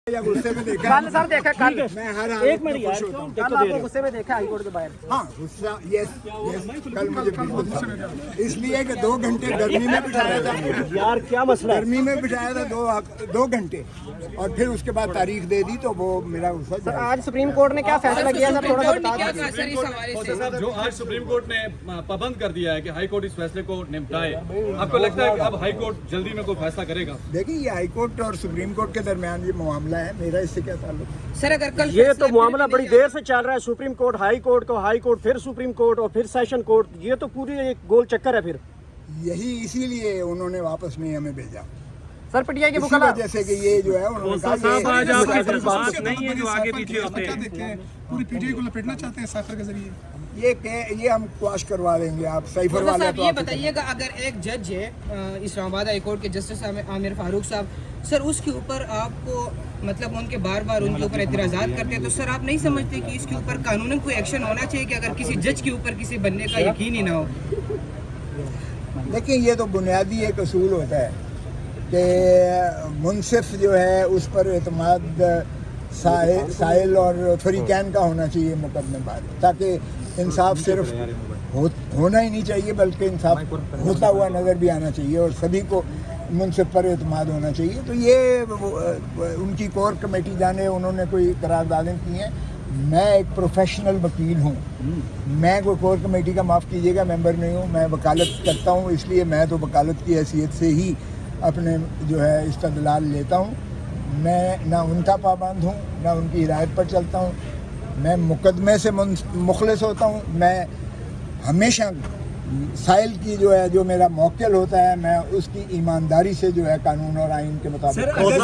یا غصے میں دیکھا کل سر دیکھا کل میں ہر ایک منٹ یار کل آپ کو غصے میں دیکھا ہائی کورٹ کے باہر. ہاں غصہ یس کل مجھے اس لیے کہ 2 گھنٹے گرمی میں بٹھایا تھا یار کیا مسئلہ گرمی میں بٹھایا تھا 2 گھنٹے اور پھر اس کے بعد تاریخ دے دی تو وہ میرا غصہ. سر آج سپریم کورٹ نے کیا فیصلہ کیا سر تھوڑا سا بتا دیجیے. جو آج سپریم کورٹ نے پابند کر دیا ہے کہ ہائی کورٹ اس فیصلے کو نمٹائے, آپ کو لگتا ہے کہ اب ہائی کورٹ جلدی میں کوئی فیصلہ کرے گا؟ دیکھیں یہ ہائی کورٹ اور سپریم کورٹ کے درمیان یہ معاملہ ہے, میرا اس سے کیا تعلق؟ سر اگر کل یہ تو معاملہ بڑی دیر سے چل رہا ہے, سپریم کورٹ ہائی کورٹ پھر سپریم کورٹ اور پھر سیشن کورٹ, یہ تو پوری ایک گول چکر ہے. پھر یہی اسی لیے انہوں نے واپس نہیں ہمیں بھیجا سر پی ٹی آئی کے اسی وجہ سے کہ یہ جو ہے انہوں نے کہا نہیں ہے جو آگے پیچھے ہوتے ہیں پوری پی ٹی آئی کو لپیٹنا چاہتے ہیں سائفر کے ذریعے. یہ ہم کواش کروا دیں گے. آپ سائفر والے تو یہ بتائیے گا اگر ایک جج ہے اسلام آباد ہائی کورٹ کے جسٹس عامر فاروق صاحب, سر اس کے اوپر آپ کو مطلب ان کے بار بار ان کے اوپر اعتراضات کرتے ہیں, تو سر آپ نہیں سمجھتے کہ اس کے اوپر قانوناً کوئی ایکشن ہونا چاہیے کہ اگر کسی جج کے اوپر کسی بننے کا یقین ہی نہ ہو؟ لیکن یہ تو بنیادی ایک اصول ہوتا ہے کہ منصف جو ہے اس پر اعتماد سائل اور فریقین کا ہونا چاہیے مقدمے بعد, تاکہ انصاف صرف ہونا ہی نہیں چاہیے بلکہ انصاف ہوتا ہوا نظر بھی آنا چاہیے اور سبھی کو منصف پر اعتماد ہونا چاہیے. تو یہ ان کی کور کمیٹی جانے انہوں نے کوئی قراردادیں کی ہیں. میں ایک پروفیشنل وکیل ہوں, میں کوئی کور کمیٹی کا معاف کیجیے گا ممبر نہیں ہوں, میں وکالت کرتا ہوں, اس لیے میں تو وکالت کی حیثیت سے ہی اپنے جو ہے استدلال لیتا ہوں. میں نہ ان کا پابند ہوں نہ ان کی ہدایت پر چلتا ہوں. میں مقدمے سے مخلص ہوتا ہوں. میں ہمیشہ سائل کی جو ہے جو میرا موکل ہوتا ہے میں اس کی ایمانداری سے جو ہے قانون اور آئین کے مطابق. آپ کے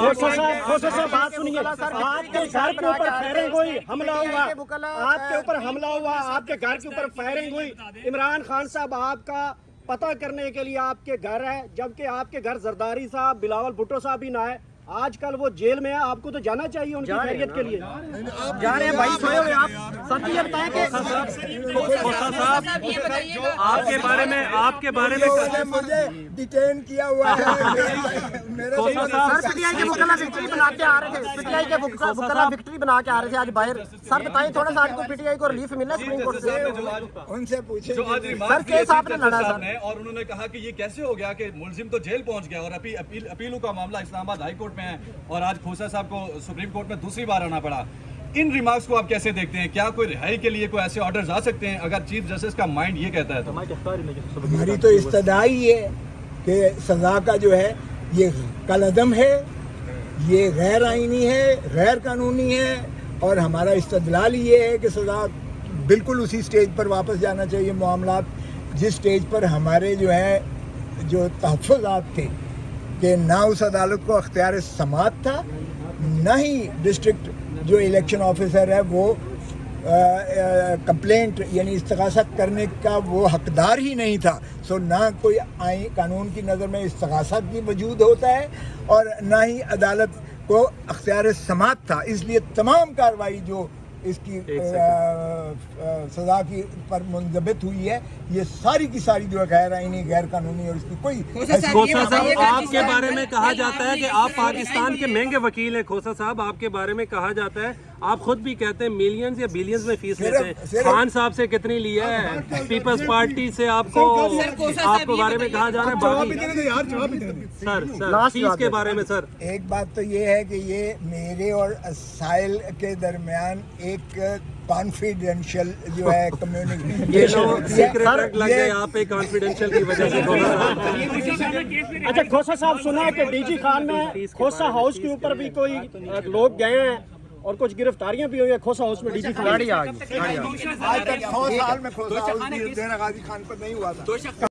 گھر کے اوپر فائرنگ ہوئی, حملہ ہوا, آپ کے اوپر حملہ ہوا, آپ کے گھر کے اوپر فائرنگ ہوئی. عمران خان صاحب آپ کا پتہ کرنے کے لیے آپ کے گھر ہے, جبکہ آپ کے گھر زرداری صاحب بلاول بھٹو صاحب بھی نہ ہے. آج کل وہ جیل میں ہے, آپ کو تو جانا چاہیے ان کی خیریت کے لیے. جا رہے ہیں بھائی, سوئے ہوئے آپ. سر یہ بتائیں کہ آپ کے بارے میں مجھے ڈیٹین کیا ہوا ہے. سر پی ٹی آئی کے وکلا وکٹری بنا کے آ رہے تھے, پی ٹی آئی کے وکلا وکٹری بنا کے آ رہے تھے آج باہر. سر بتائیں تھوڑا سا آج کو پی ٹی آئی کو ریلیف ملا سپریم کورٹ سے؟ ان سے پوچھیں سر کیس آپ نے لڑا سر, اور انہوں نے کہا کہ یہ کیسے ہو گیا کہ ملزم تو جیل پہنچ گیا اور اپیلوں کا معاملہ اسلام آباد ہائی کورٹ میں ہے اور آج کھوسا صاحب کو سپریم کورٹ میں دوسری بار آنا پڑا. ان ریمارکس کو آپ کیسے دیکھتے ہیں؟ کیا کوئی رہائی کے لیے کوئی ایسے آرڈرز آ سکتے ہیں اگر چیف جسٹس کا مائنڈ یہ کہتا ہے تو؟ ہماری تو استدعائی یہ کہ سزا کا جو ہے یہ کالعدم ہے, یہ غیر آئینی ہے, غیر قانونی ہے, اور ہمارا استدلال یہ ہے کہ سزا بالکل اسی سٹیج پر واپس جانا چاہیے معاملات جس سٹیج پر ہمارے جو ہے جو تحفظات تھے کہ نہ اس عدالت کو اختیار سماعت تھا, نہ ہی ڈسٹرکٹ جو الیکشن آفیسر ہے وہ کمپلینٹ یعنی استغاثہ کرنے کا وہ حقدار ہی نہیں تھا. سو نہ کوئی قانون کی نظر میں استغاثہ کی وجود ہوتا ہے اور نہ ہی عدالت کو اختیار سماعت تھا. اس لیے تمام کارروائی جو اس کی سزا کی پر منضبط ہوئی ہے یہ ساری کی ساری جو ہے غیر آئینی غیر قانونی اور اس کی کوئی. کھوسا صاحب آپ کے بارے میں کہا جاتا ہے کہ آپ پاکستان کے مہنگے وکیل ہیں. کھوسا صاحب آپ کے بارے میں کہا جاتا ہے, آپ خود بھی کہتے ہیں ملینز یا بلینز میں فیس لیتے ہیں. خان صاحب سے کتنی لی ہے, پیپلز پارٹی سے آپ کو بارے میں کہا جا رہا ہے. سر فیس کے بارے میں سر ایک بات تو یہ ہے کہ یہ میرے اور سائل کے درمیان ایک کانفیڈینشیل جو ہے سیکرٹ لگ گئے آپ پہ کانفیڈینشیل کی وجہ سے. اچھا کھوسا صاحب سنا ہے کہ ڈی جی خان میں کھوسا ہاؤس کے اوپر بھی کوئی لوگ گئے ہیں اور کچھ گرفتاریاں بھی ہوئی ہیں کھوسا ہاؤس میں. ڈی جی خان آج تک 100 سال میں کھوسا ہاؤس غازی خان پر نہیں ہوا تھا.